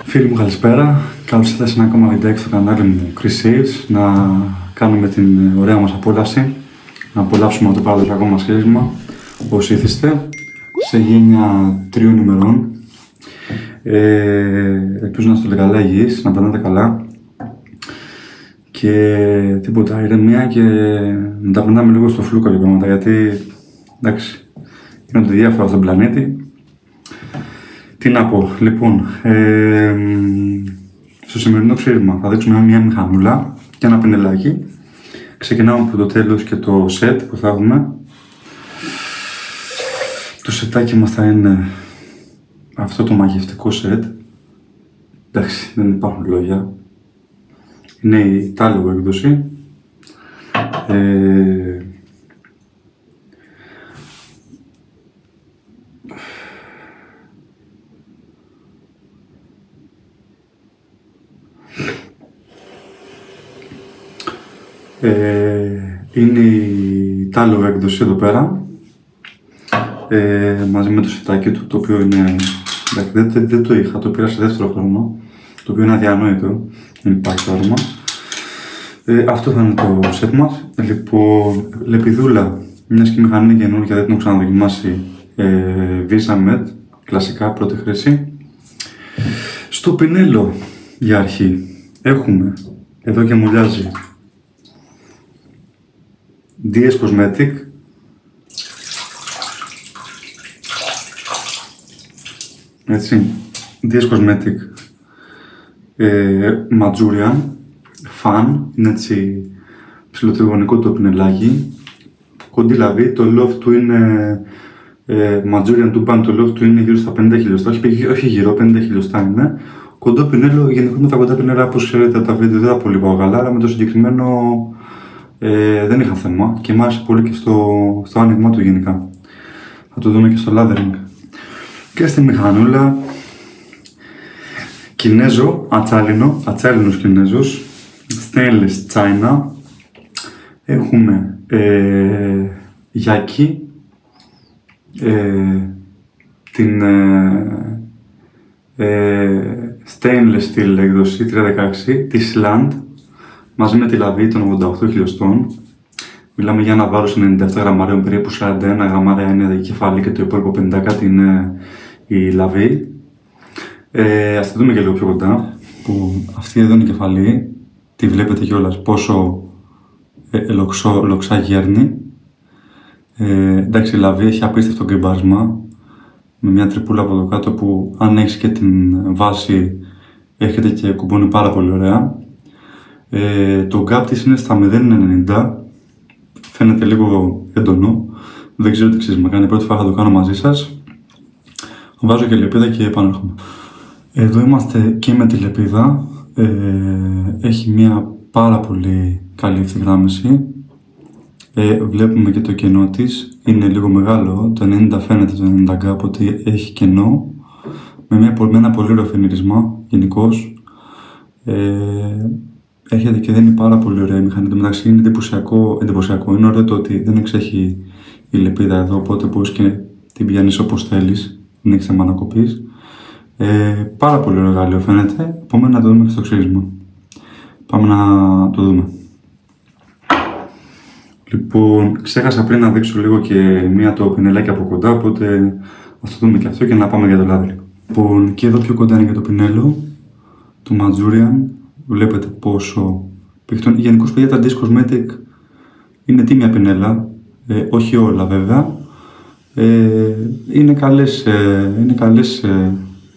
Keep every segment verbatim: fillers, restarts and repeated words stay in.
Φίλοι μου, καλησπέρα. Καλώς ήρθατε σε ένα ακόμα βιντεάκι στο κανάλι μου Chris Saves. Να κάνουμε την ωραία μας απόλαυση, να απολαύσουμε το παραδοσιακό μας χέρισμα, όπως ήθιστε, σε γένεια τριών ημερών. Ε, ελπίζω να είστε όλοι καλά υγιείς, να περνάτε καλά και τίποτα, ηρεμία και να τα περνάμε λίγο στο φλούκα για πράγματα, γιατί εντάξει, γίνονται διάφορα στον πλανήτη. Τι να πω, λοιπόν, ε, στο σημερινό ξύρισμα θα δείξουμε μια μηχανούλα και ένα πινελάκι. Ξεκινάμε από το τέλος και το σετ που θα έχουμε. Το σετάκι μας θα είναι αυτό το μαγευτικό σετ. Εντάξει, δεν υπάρχουν λόγια. Είναι η Tallow έκδοση. Ε, Ε, είναι η Tallow έκδοση εδώ πέρα, ε, μαζί με το σετάκι του, το οποίο είναι, δεν, δεν, δεν το είχα, το πήρα σε δεύτερο χρόνο, το οποίο είναι αδιανόητο, δεν υπάρχει όρομα. Ε, αυτό θα είναι το σετ μας. Λοιπόν, λεπιδούλα, μιας και η μηχανή είναι καινούργια, δεν την έχω ξαναδοκιμάσει, ε, VisaMed, κλασικά, πρώτη χρήση. Στο πινέλο, για αρχή, έχουμε, εδώ και μουλιάζει, ντι ες Cosmetic, έτσι, ντι ες Cosmetic ε, Manchurian Fan, είναι έτσι ψιλοτριγωνικό το πινελάκι, κοντή λαβή, το loft του είναι ε, Manchurian του πάνω, το loft του είναι γύρω στα πενήντα χιλιοστά, όχι, όχι γύρω, πενήντα χιλιοστά είναι. Κοντό πινέλο, γενικώς με τα κοντά πινέλα, όπως ξέρετε τα βίντεο δεν θα πολύ πάω καλά, αλλά με το συγκεκριμένο Ε, δεν είχα θέμα και μ' άρεσε πολύ και στο, στο άνοιγμα του γενικά. Θα το δούμε και στο lathering. Και στη μηχανούλα, Κινέζο, ατσάλινο, ατσάλινος Κινέζος, stainless China. Έχουμε ε, Yaki, ε, την ε, ε, stainless steel έκδοση τριακόσια δεκαέξι, τη Slant, μαζί με τη λαβή των ογδόντα οκτώ χιλιοστών. Μιλάμε για ένα βάρος ενενήντα επτά γραμμαρίων, περίπου σαράντα ένα γραμμάρια είναι η κεφάλι και το υπόλοιπο πενήντα κάτι είναι η λαβή. Ε, ας τη δούμε και λίγο πιο κοντά, που αυτή εδώ είναι η κεφαλή. Τη βλέπετε κιόλας πόσο ε, λοξό, λοξά γέρνει. Ε, εντάξει, η λαβή έχει απίστευτο γκριμπάσμα, με μια τρυπούλα από το κάτω που αν έχεις και την βάση έρχεται και κουμπώνει πάρα πολύ ωραία. Ε, το gap της είναι στα μηδέν κόμμα ενενήντα, φαίνεται λίγο έντονο, δεν ξέρω τι ξύρισμα κάνει, πρώτη φορά θα το κάνω μαζί σας. Βάζω και λεπίδα και επανέρχομαι. Εδώ είμαστε και με τη λεπίδα, ε, έχει μια πάρα πολύ καλή ευθυγράμμιση. Ε, βλέπουμε και το κενό της, είναι λίγο μεγάλο, το ενενήντα φαίνεται το ενενήντα gap, ότι έχει κενό, με, μια, με ένα πολύ ωραίο φενήρισμα γενικώς. Ε, Έχετε και δεν είναι πάρα πολύ ωραία η μηχανή. Εν τω μεταξύ είναι εντυπωσιακό, εντυπωσιακό. Είναι ωραίο το ότι δεν εξέχει η λεπίδα εδώ, οπότε μπορείς και την πιάνεις όπως θέλεις. Δεν έχεις θέμα να κοπείς. Ε, πάρα πολύ ωραίο εργαλείο φαίνεται. Πάμε να το δούμε και στο ξύρισμα. Πάμε να το δούμε. Λοιπόν, ξέχασα πριν να δείξω λίγο και μία το πινελάκι από κοντά, οπότε ας το δούμε και αυτό και να πάμε για το λάδι. Λοιπόν, και εδώ πιο κοντά είναι και το πινέλο του Manchurian. Βλέπετε πόσο πηχτών. Γενικώς, παιδιά, τα ντι ες Cosmetic είναι τίμια πινέλα, ε, όχι όλα βέβαια. Ε, είναι καλές, ε, είναι καλές, ε,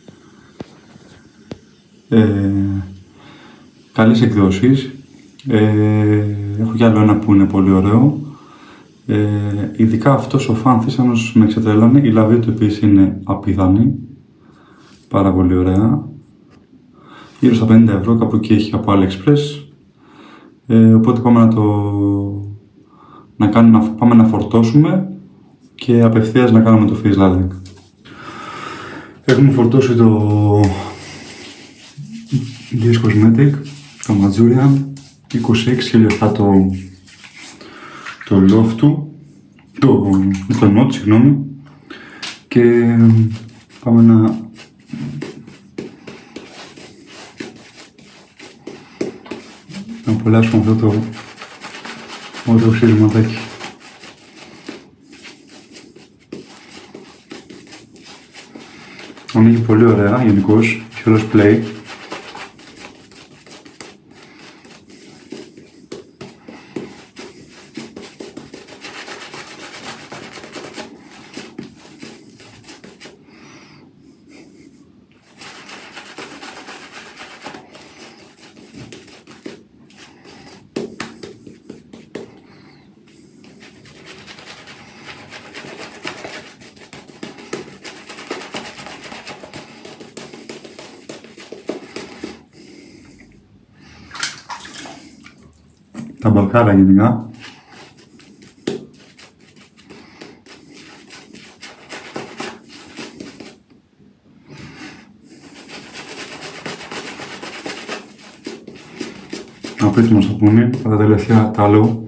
ε, καλές εκδόσεις. Ε, έχω κι άλλο ένα που είναι πολύ ωραίο. Ε, ειδικά αυτός ο Fan Θήσανος με εξετρελώνει. Η λαβή του επίσης είναι απίθανη. Πάρα πολύ ωραία. Γύρω στα πενήντα ευρώ, κάπου εκεί έχει από AliExpress. Ε, οπότε πάμε να το να κάνουμε, να, πάμε να φορτώσουμε και απευθείας να κάνουμε το face lathering. Έχουμε φορτώσει το ντι ες Cosmetic, το Manchurian, είκοσι έξι χιλιοστά το, το loft του, το, το notch, συγγνώμη, και πάμε να απολαύσουμε αυτό το ωραίο ξύρισματάκι. Ανοίγει πολύ ωραία γενικώς, έχει ωραίος play. Τα μπαλκάρα γενικά. Απίθυμο σαπούνι, τα τελευταία τάλο.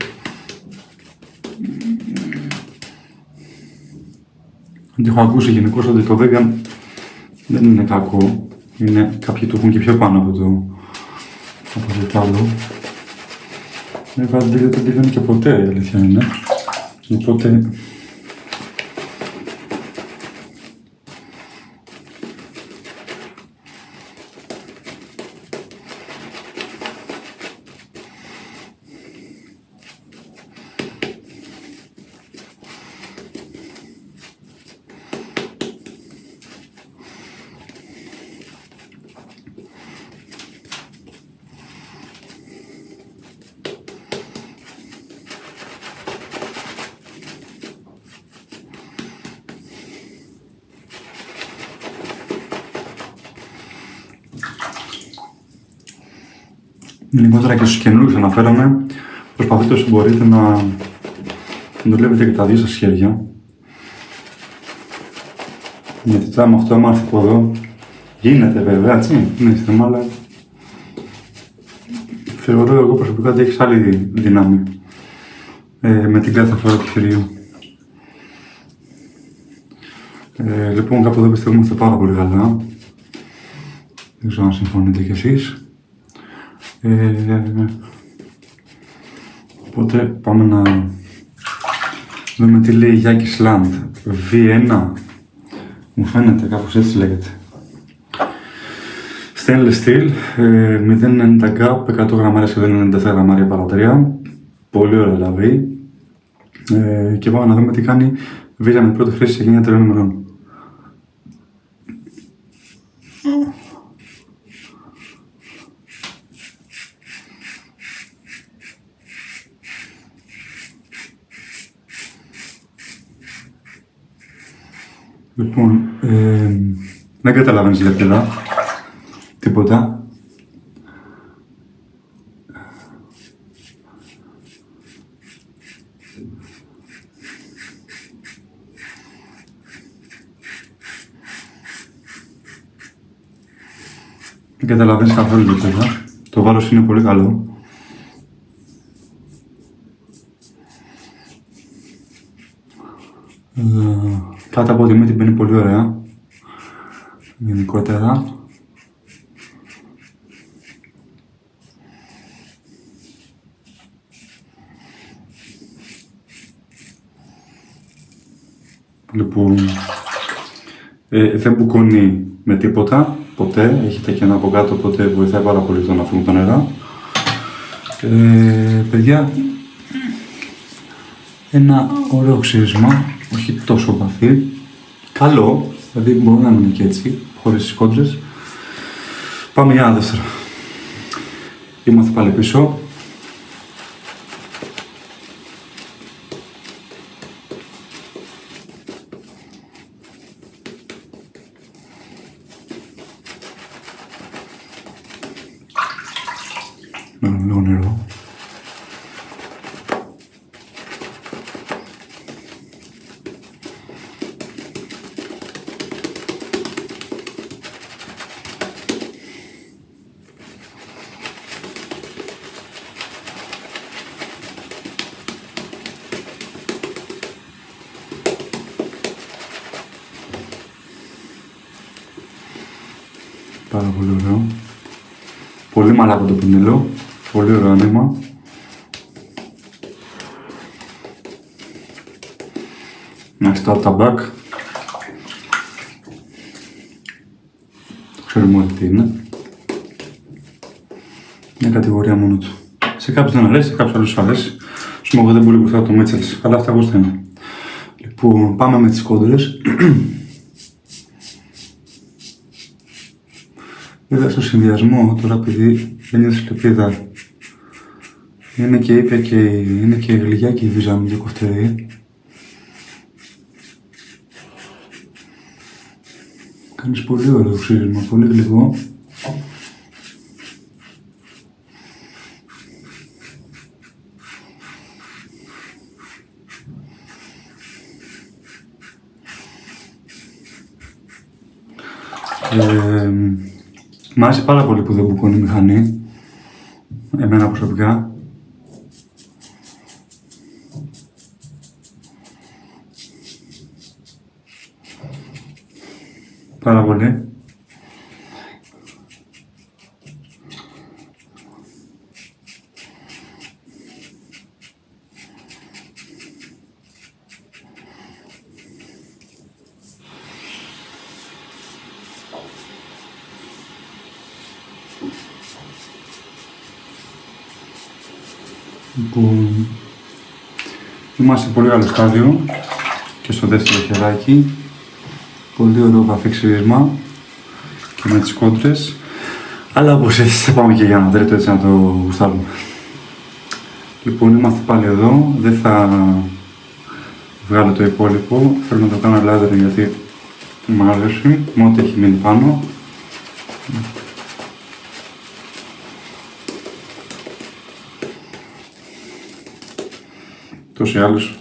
Ότι έχω ακούσει γενικώς ότι το vegan δεν είναι κακό. Είναι, κάποιοι το έχουν και πιο πάνω από το, από το τάλο. Βέβαια δεν τελειώνει και ποτέ, η αλήθεια είναι. Οπότε... Γενικότερα και στους καινούριους αναφέρομαι, προσπαθείτε όσο μπορείτε να δουλεύετε και τα δύο σας χέρια. Γιατί τώρα με αυτό μάθει από εδώ, γίνεται βέβαια, έτσι, είναι θέμα, αλλά θεωρώ εγώ προσωπικά ότι έχεις άλλη δύναμη ε, με την κάθε φορά του χεριού. Ε, λοιπόν, κάπου εδώ πιστεύω είμαστε πάρα πολύ καλά. Δεν ξέρω αν συμφωνείτε κι εσείς. Ε, οπότε πάμε να δούμε τι λέει Γιάκης Land. βι ένα, μου φαίνεται κάπως έτσι λέγεται. Stainless steel, ε, μηδέν κόμμα ενενήντα γκάπ, εκατό γραμμάρια σχεδόν ενενήντα τέσσερα γραμμάρια παρατρία. Πολύ ωραία δηλαδή. Ε, και πάμε να δούμε τι κάνει βίζα με πρώτη χρήση σε γενιά τριών ημερών. Λοιπόν, ε, δεν καταλαβαίνεις λεπτά, τίποτα. Δεν καταλαβαίνεις καθόλου λεπτά. Το βάρος είναι πολύ καλό. Κάτω από τη μύτη μπαίνει πολύ ωραία, γενικότερα. Λοιπόν, ε, δεν μπουκώνει με τίποτα, ποτέ, έχει τα κενά από κάτω, οπότε βοηθάει πάρα πολύ στο να φύγουν τα νερά. Ε, παιδιά, ένα ωραίο ξύρισμα. Όχι τόσο βαθύ, καλό, δηλαδή μπορεί να μείνει και έτσι, χωρίς τις κόντρες. Πάμε για ένα δεύτερο. Είμαστε πάλι πίσω. Με λίγο νερό. Πάρα πολύ ωραίο. Πολύ μαλάκο το πινέλο. Πολύ ωραίο άνοιγμα. Να στάρω τα back. Ξέρουμε όλοι τι είναι. Μια κατηγορία μόνο του. Σε κάποιους δεν αρέσει, σε κάποιους άλλους αρέσει. Σου εγώ δεν πολύ γουστάω το Mitchells, αλλά αυτά γούστα είναι. Λοιπόν, πάμε με τις κόντρες. Βέβαια στο συνδυασμό, τώρα επειδή δεν είναι σκληπίδα, είναι και ήπια και είναι και γλυκιά και η βίζα μου και κοφτερή. Κάνεις πολύ ωραίο ξύρισμα, πολύ γλυκό. Ε, μ' άρεσε πάρα πολύ που δεν μπουκώνει η μηχανή, εμένα προσωπικά. Πάρα πολύ. Λοιπόν, είμαστε σε πολύ άλλο στάδιο και στο δεύτερο χεράκι. Πολύ ωραίο βαθύ ξύρισμα και με τις κόντρες. Αλλά όπως έτσι θα πάμε και για ένα τρίτο έτσι να το γουστάρουμε. Λοιπόν, είμαστε πάλι εδώ. Δεν θα βγάλω το υπόλοιπο. Θέλω να το κάνω λάδερ γιατί μου αρέσει. Με ό,τι έχει μείνει πάνω. Τόσοι άλλους.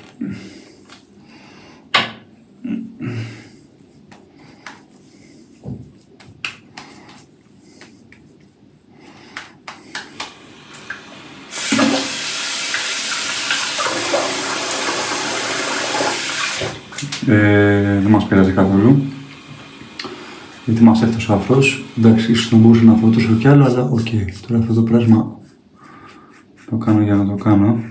Ε, δεν μας πειράζει καθόλου. Γιατί μας έφτασε ο αφρός. Εντάξει, ίσως να μπορούσα να φορτώσω κι άλλο, αλλά οκ. Okay. Τώρα αυτό το πράσμα το κάνω για να το κάνω.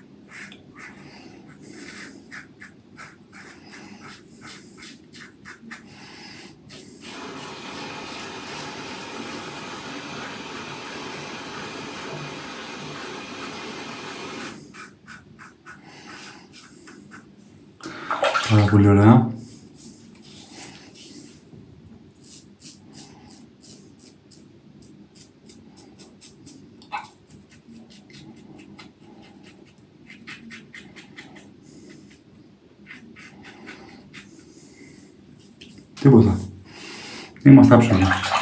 Πάρα πολύ ωραία. Τίποτα. Είμαστε άψογοι.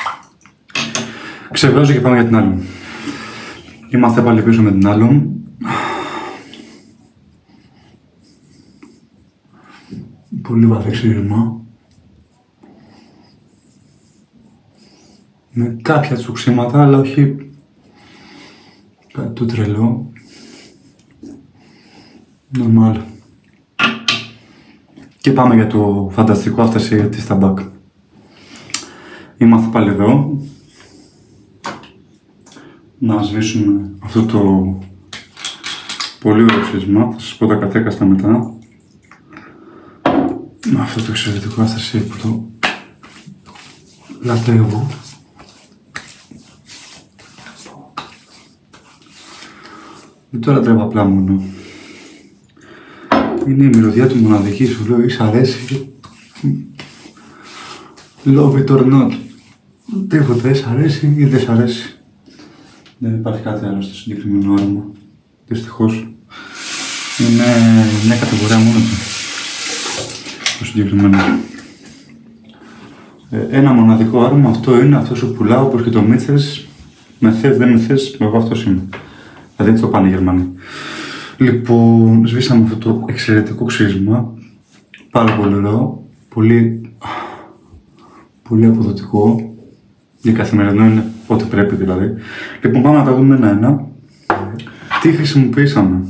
Ξεβάζω και πάμε για την άλλη. Είμαστε πάλι πίσω με την άλλη. Πολύ βαθύ ξύρισμα. Με κάποια τσουξίματα, αλλά όχι κάτι το τρελό. Normal. Και πάμε για το φανταστικό aftershave της Tabak. Είμαστε πάλι εδώ. Να σβήσουμε αυτό το πολύ ωραίο ξύρισμα. Θα σας πω τα κατέκαστα μετά. Με αυτό το εξαιρετικό aftershave που το λατρεύω. Δεν το λατρεύω απλά μόνο. Είναι η μυρωδιά του μοναδική, σου λέω, ή σ' αρέσει. Love it or not. Τίποτα, ή σ' αρέσει ή δεν σ' αρέσει. Δεν υπάρχει κάτι άλλο στο συγκεκριμένο άρωμα. Δυστυχώς. Είναι μια κατηγορία μόνο του. Το συγκεκριμένο. Ε, ένα μοναδικό άρωμα, αυτό είναι, αυτό σου πουλάω, όπως και το Mitchells. Με θες, δεν με θες, εγώ αυτός είμαι. Δηλαδή έτσι το πάνε οι Γερμανοί. Λοιπόν, σβήσαμε αυτό το εξαιρετικό ξύρισμα. Πάρα πολύ ωραίο. Πολύ, πολύ αποδοτικό. Για καθημερινό είναι ό,τι πρέπει δηλαδή. Λοιπόν, πάμε να τα δούμε ένα-ένα. Τι χρησιμοποιήσαμε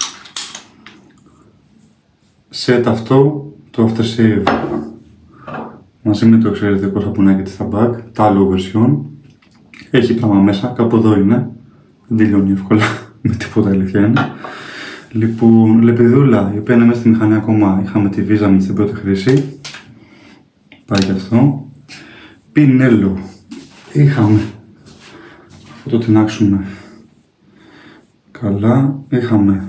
σε αυτό το aftershave μαζί με το εξαιρετικό σαπουνάκι της Tabak, τα άλλο version. Έχει πράγμα μέσα, κάπου εδώ είναι. δεν τελειώνει εύκολα με τίποτα, αλήθεια είναι. Λοιπόν, λεπιδούλα, η οποία είναι μέσα στη μηχανή ακόμα. Είχαμε τη βίζα με στην πρώτη χρήση. Πάει και αυτό. Πινέλο. Είχαμε. Θα το τεινάξουμε. Καλά. Είχαμε.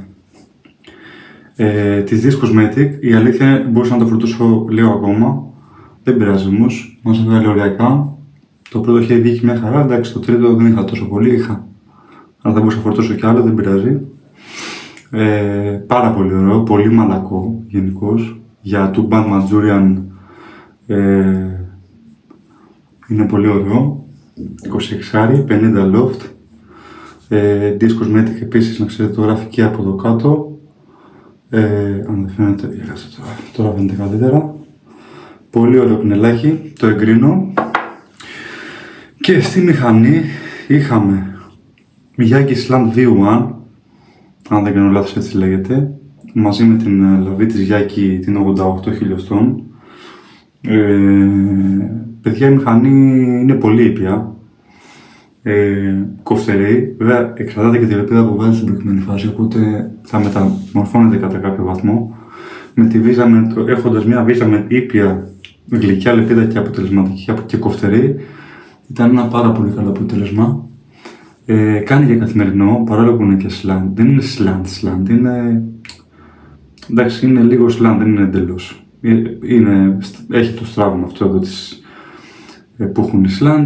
Ε, της Diss Cosmetic. Η αλήθεια είναι μπορούσα να το φορτώσω λίγο ακόμα. Δεν πειράζει όμως. Μας έβγαλε ωριακά. Το πρώτο είχε βγει μια χαρά. Εντάξει, το τρίτο δεν είχα τόσο πολύ. Είχα. Αλλά δεν μπορούσα να φορτώσω κι άλλο. Δεν πειράζει. Ε, πάρα πολύ ωραίο. Πολύ μαλακό γενικώς. Για Two Band Manchurian. Ε, είναι πολύ ωραίο. είκοσι έξι, πενήντα loft. Ε, Diss Cosmetic επίσης, να ξέρετε, το γράφει και από εδώ κάτω. Ε, αν δεν φαίνεται, τώρα, τώρα φαίνεται καλύτερα. Πολύ ωραίο πινελάκι, το εγκρίνω. Και στη μηχανή είχαμε Miyagi Slant βι ουάν, αν δεν κάνω λάθος έτσι λέγεται, μαζί με την λαβή της Yagi την ογδόντα οκτώ χιλιοστών. Ε, παιδιά, η μηχανή είναι πολύ ήπια. Ε, κοφτερή, βέβαια εξαρτάται και τη λεπίδα που βάζει στην προκειμένη φάση, οπότε θα μεταμορφώνεται κατά κάποιο βαθμό. Με τη βίζα, με το, έχοντας μια βίζα με ήπια, γλυκιά λεπίδα και αποτελεσματική και κοφτερή, ήταν ένα πάρα πολύ καλό αποτέλεσμα. Ε, κάνει για καθημερινό, παρόλο που είναι και slant. Δεν είναι slant, slant, είναι... εντάξει, είναι λίγο slant, δεν είναι εντελώς. Είναι, έχει το στράβωμα αυτό εδώ της, που έχουν οι slant.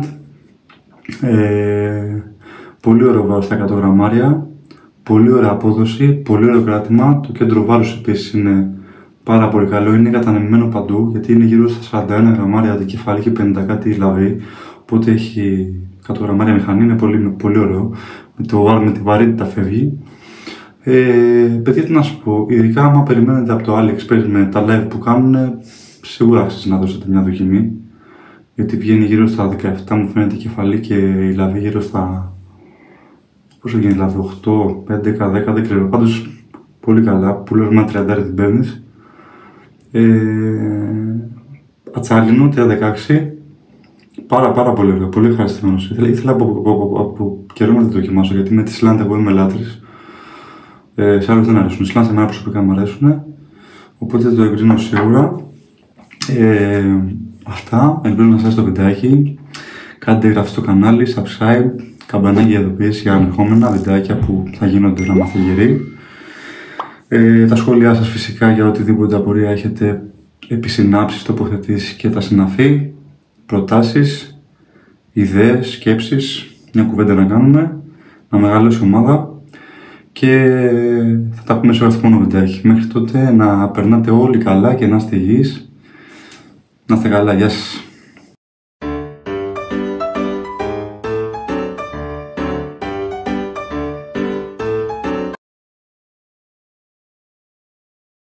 Ε, πολύ ωραίο βάρος στα εκατό γραμμάρια, πολύ ωραία απόδοση, πολύ ωραίο κράτημα. Το κέντρο βάρους επίσης είναι πάρα πολύ καλό, είναι κατανεμημένο παντού γιατί είναι γύρω στα σαράντα ένα γραμμάρια αντικεφάλι και πενήντα κάτι λαβή, οπότε έχει εκατό γραμμάρια μηχανή, είναι πολύ, πολύ ωραίο, με, το, με τη βαρύτητα φεύγει. Ε, παιδιά, τι να σου πω, ειδικά άμα περιμένετε από το AliExpress με τα live που κάνουν, σίγουρα αξίζει να δώσετε μια δοκιμή. Γιατί βγαίνει γύρω στα δεκαεπτά, μου φαίνεται η κεφαλή, και η λαβή γύρω στα... πόσο βγαίνει η λαβή, οκτώ, πέντε, δέκα, δεν ξέρω. Πάντως πολύ καλά, που λέω με τριάντα την παίρνεις. Ε, ατσάλινο, τρία δεκαέξι. Πάρα πάρα πολύ ωραίο, πολύ ευχαριστημένος. Ήθελα, ήθελα από, από, από, από καιρό να τη δοκιμάσω, γιατί με τη slant εγώ είμαι λάτρης. Ε, σε άλλους δεν αρέσουν. Οι slant σε μένα προσωπικά μου αρέσουν. Οπότε το εγκρίνω σίγουρα. Ε, Αυτά, ελπίζω να σας το βιντεάκι. Κάντε εγγραφή στο κανάλι, subscribe, καμπανάκι για ειδοποίηση για ανερχόμενα βιντεάκια που θα γίνονται να μάθετε γεροί. Ε, τα σχόλιά σας φυσικά για οτιδήποτε απορία έχετε, επισυνάψεις, τοποθετήσεις και τα συναφή, προτάσεις, ιδέες, σκέψεις, μια κουβέντα να κάνουμε, να μεγαλώσει ομάδα και θα τα πούμε σε ένα επόμενο βιντεάκι. Μέχρι τότε να περνάτε όλοι καλά και να είστε υγιείς. Να είστε καλά, γεια σας.